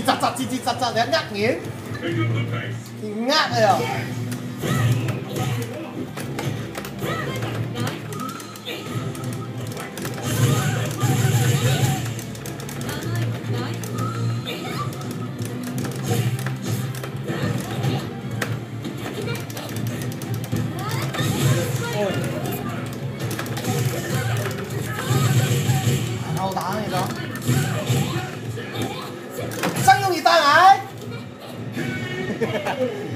吱喳喳，吱吱喳喳，你呃嘢，你呃啊！ẩu đả gì đó sang用你大奶